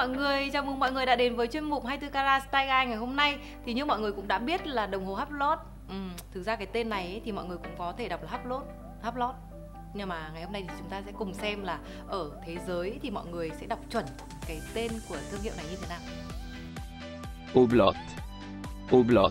mọi người, chào mừng mọi người đã đến với chuyên mục 24 carat Style Guide ngày hôm nay. Thì như mọi người cũng đã biết là đồng hồ Hublot. Thực ra cái tên này ấy, thì mọi người cũng có thể đọc là Hublot. Nhưng mà ngày hôm nay thì chúng ta sẽ cùng xem là ở thế giới thì mọi người sẽ đọc chuẩn cái tên của thương hiệu này như thế nào. Hublot.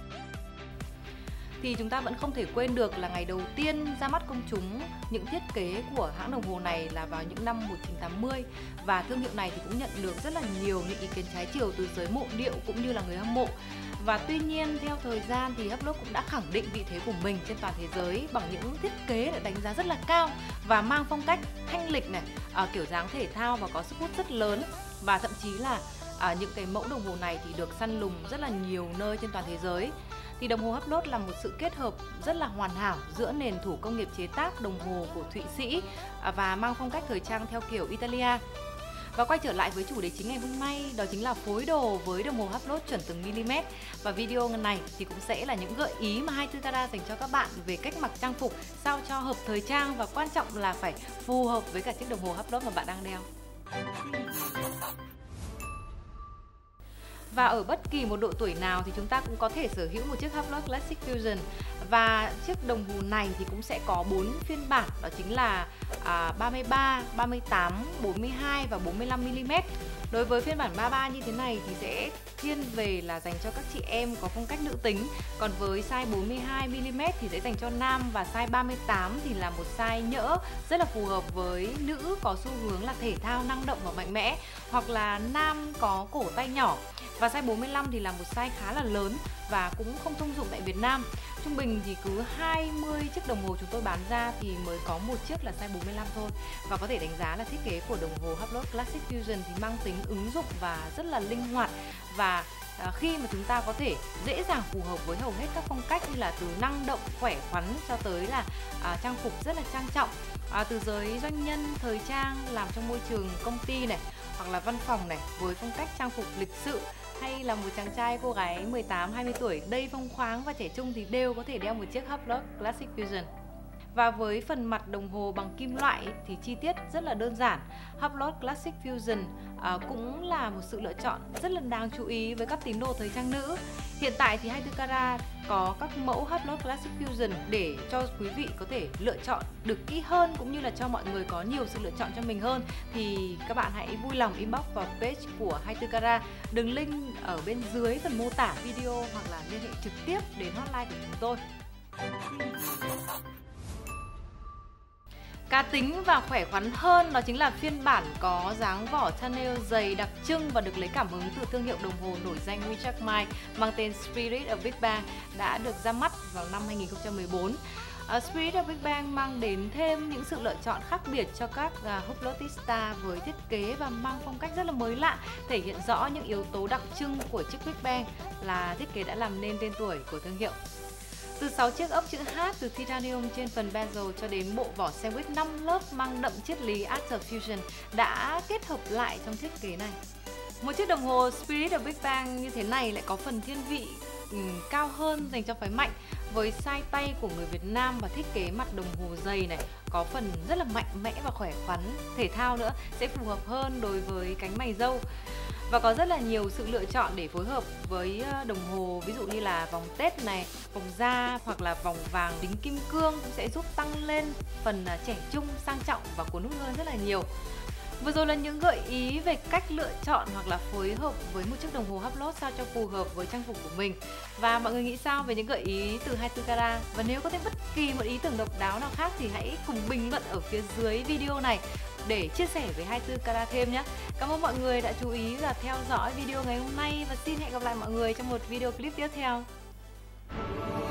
Thì chúng ta vẫn không thể quên được là ngày đầu tiên ra mắt công chúng những thiết kế của hãng đồng hồ này là vào những năm 1980. Và thương hiệu này thì cũng nhận được rất là nhiều những ý kiến trái chiều từ giới mộ điệu cũng như là người hâm mộ. Và tuy nhiên theo thời gian thì Hublot cũng đã khẳng định vị thế của mình trên toàn thế giới bằng những thiết kế được đánh giá rất là cao và mang phong cách thanh lịch này, kiểu dáng thể thao và có sức hút rất lớn. Và thậm chí là những cái mẫu đồng hồ này thì được săn lùng rất là nhiều nơi trên toàn thế giới. Thì đồng hồ Hublot là một sự kết hợp rất là hoàn hảo giữa nền thủ công nghiệp chế tác đồng hồ của Thụy Sĩ và mang phong cách thời trang theo kiểu Italia. Và quay trở lại với chủ đề chính ngày hôm nay, đó chính là phối đồ với đồng hồ Hublot chuẩn từng mm. Và video này thì cũng sẽ là những gợi ý mà 24 carat dành cho các bạn về cách mặc trang phục sao cho hợp thời trang và quan trọng là phải phù hợp với cả chiếc đồng hồ Hublot mà bạn đang đeo. Và ở bất kỳ một độ tuổi nào thì chúng ta cũng có thể sở hữu một chiếc Hublot Classic Fusion. Và chiếc đồng hồ này thì cũng sẽ có 4 phiên bản, đó chính là 33, 38, 42 và 45mm. Đối với phiên bản 33 như thế này thì sẽ thiên về là dành cho các chị em có phong cách nữ tính. Còn với size 42mm thì sẽ dành cho nam, và size 38 thì là một size nhỡ rất là phù hợp với nữ có xu hướng là thể thao, năng động và mạnh mẽ, hoặc là nam có cổ tay nhỏ. Và size 45 thì là một size khá là lớn và cũng không thông dụng tại Việt Nam. Trung bình thì cứ 20 chiếc đồng hồ chúng tôi bán ra thì mới có một chiếc là size 45 thôi. Và có thể đánh giá là thiết kế của đồng hồ Hublot Classic Fusion thì mang tính ứng dụng và rất là linh hoạt. Và khi mà chúng ta có thể dễ dàng phù hợp với hầu hết các phong cách như là từ năng động, khỏe khoắn cho tới là trang phục rất là trang trọng. Từ giới doanh nhân, thời trang làm trong môi trường công ty này, hoặc là văn phòng này, với phong cách trang phục lịch sự, hay là một chàng trai, cô gái 18-20 tuổi đầy phóng khoáng và trẻ trung thì đều có thể đeo một chiếc Hublot Classic Fusion. Và với phần mặt đồng hồ bằng kim loại thì chi tiết rất là đơn giản. Hublot Classic Fusion cũng là một sự lựa chọn rất là đáng chú ý với các tín đồ thời trang nữ. Hiện tại thì 24 carat có các mẫu Hublot Classic Fusion để cho quý vị có thể lựa chọn được kỹ hơn, cũng như là cho mọi người có nhiều sự lựa chọn cho mình hơn. Thì các bạn hãy vui lòng inbox vào page của 24 carat, đường link ở bên dưới phần mô tả video, hoặc là liên hệ trực tiếp đến hotline của chúng tôi. Cá tính và khỏe khoắn hơn đó chính là phiên bản có dáng vỏ tunnel dày đặc trưng và được lấy cảm hứng từ thương hiệu đồng hồ nổi danh Richard Mille mang tên Spirit of Big Bang đã được ra mắt vào năm 2014. Spirit of Big Bang mang đến thêm những sự lựa chọn khác biệt cho các Hublotista với thiết kế và mang phong cách rất là mới lạ, thể hiện rõ những yếu tố đặc trưng của chiếc Big Bang là thiết kế đã làm nên tên tuổi của thương hiệu. Từ 6 chiếc ốc chữ H từ titanium trên phần bezel cho đến bộ vỏ sandwich 5 lớp mang đậm triết lý Art of Fusion đã kết hợp lại trong thiết kế này. Một chiếc đồng hồ Spirit of Big Bang như thế này lại có phần thiên vị cao hơn dành cho phái mạnh, với size tay của người Việt Nam và thiết kế mặt đồng hồ dày này có phần rất là mạnh mẽ và khỏe khoắn, thể thao nữa, sẽ phù hợp hơn đối với cánh mày râu. Và có rất là nhiều sự lựa chọn để phối hợp với đồng hồ, ví dụ như là vòng tết này, vòng da, hoặc là vòng vàng đính kim cương cũng sẽ giúp tăng lên phần trẻ trung, sang trọng và cuốn hút hơn rất là nhiều. Vừa rồi là những gợi ý về cách lựa chọn hoặc là phối hợp với một chiếc đồng hồ Hublot sao cho phù hợp với trang phục của mình. Và mọi người nghĩ sao về những gợi ý từ 24 carat? Và nếu có thêm bất kỳ một ý tưởng độc đáo nào khác thì hãy cùng bình luận ở phía dưới video này để chia sẻ với 24 carat thêm nhé. Cảm ơn mọi người đã chú ý và theo dõi video ngày hôm nay, và xin hẹn gặp lại mọi người trong một video clip tiếp theo.